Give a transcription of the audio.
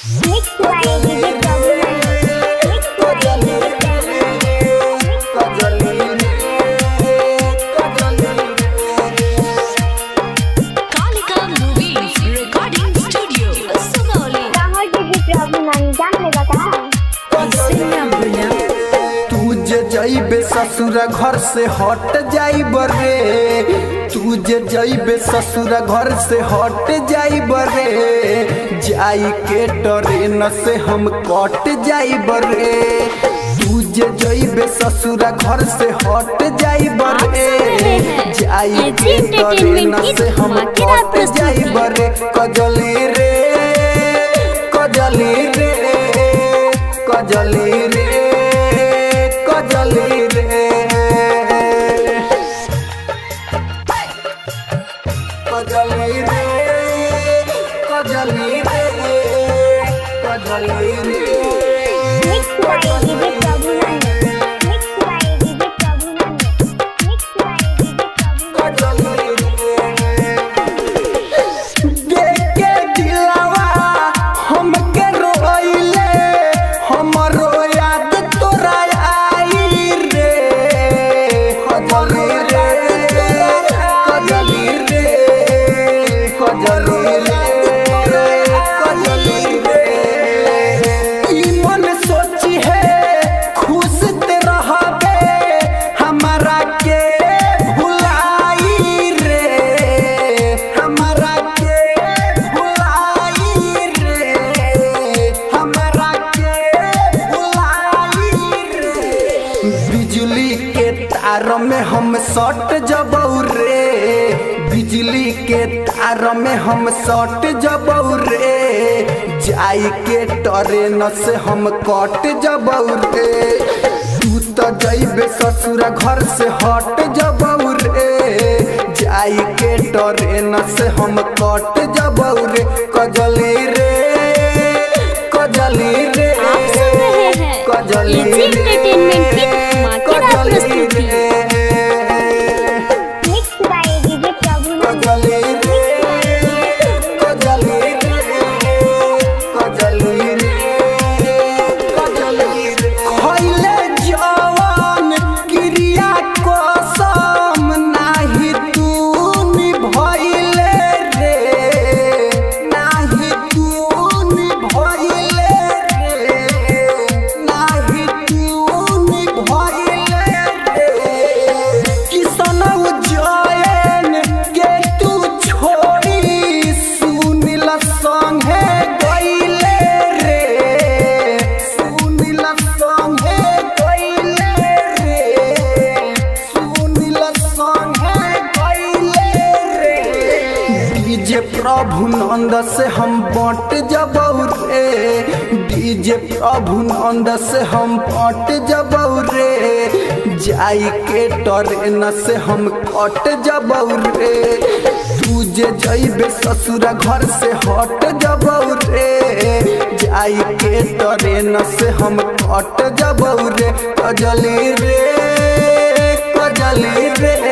जइबे ससुरा घर से हट जाइब रे, तू जे जइबे ससुरा घर से हट जाइब रे, जाई के ट्रेन से हम कट जाइब रे। तू जे जइबे ससुरा घर से हट जाइब रे, जाई के ट्रेन से हम कट जाइब रे। कजली रे कजली रे कजली रे कजली रे कजली रे कजली रे कजली रे। बिजली के तार में हम सट जबौ रे, बिजली के तार में हम सट जबौ रे, जाई के ट्रेन से हम कट जबौ रे। तू तो जइबे ससुरा घर से हट जबौ रे, जाई के ट्रेन से हम कट जबौ रे। कजली रे कजली रे कजली रे कजली रे। डीजे प्रभु नंद से हम बट जबौ रे, डीजे प्रभु नंद से हम बट जबौ रे, जाई के ट्रेन से हम कट जबौ रे। तू जे जइबे ससुरा घर से हट जबौ रे, जाई के ट्रेन से हम कट जबौ रे। कजली रे कजली रे